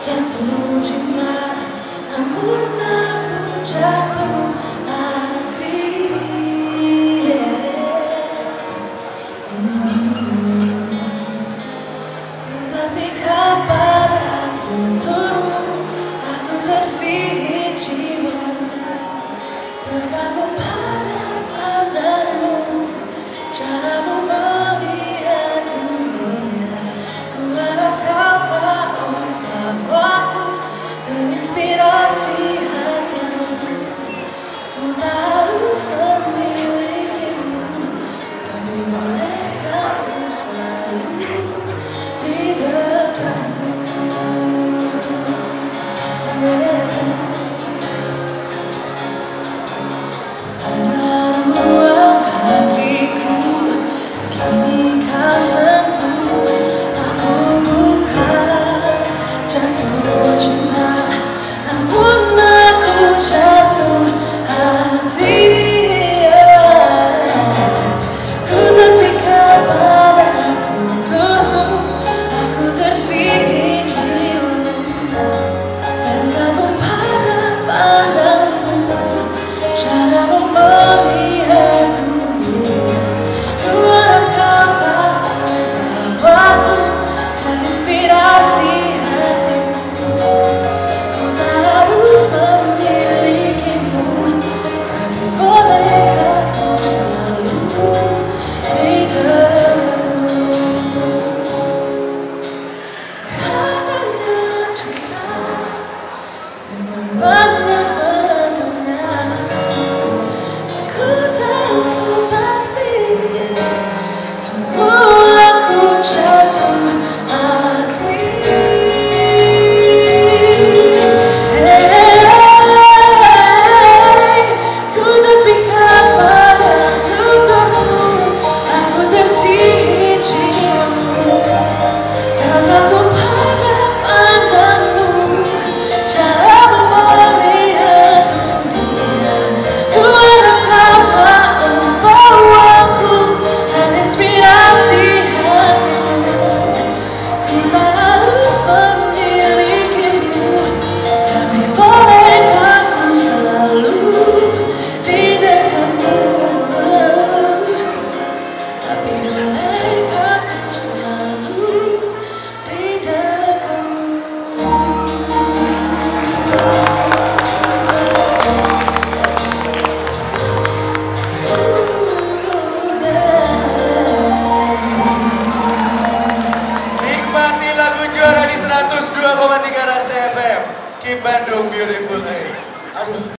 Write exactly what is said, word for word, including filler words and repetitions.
jatuh cinta, namun aku jatuh hati. hmm. Ku terpikat pada tuturmu, aku tersihir jiwa, terkagum pada pandanmu, caramu melihat dunia. Ku harap kau tahu bahwa aku terinspirasi hatimu. Ku tak harus memilikimu, tapi bolehkah ku selalu di dekatmu. Yeah. Ada ruang hatiku, kini kau sentuh, aku bukan jatuh cinta, namun aku jatuh hati. Ku terpikat pada tuturmu, aku tersihir jiwa, terkagum pada pandangmu, caramu melihat dunia. Ku harap kau tahu bahwa aku terinspirasi hatimu. Ku tak harus memilikimu, tapi bolehkah ku selalu di dekatmu. Katanya cinta memang banyak bentuknya, aku tahu pasti, sungguh aku jatuh hati. Hey, ku terpikat pada tuturmu, aku tersihir jiwamu, terkagum pada pandangmu, caramu melihat dunia. Ku harap kau tahu bahwa aku terinspirasi hatimu. Ku tak harus memilikimu, tapi bolehkah ku selalu di dekatmu. Tapi bolehkah ku selalu di dekatmu. Nikmati lagu juara di seratus dua koma tiga Rasa F M. Keep Bandung Beautiful Days. Aduh.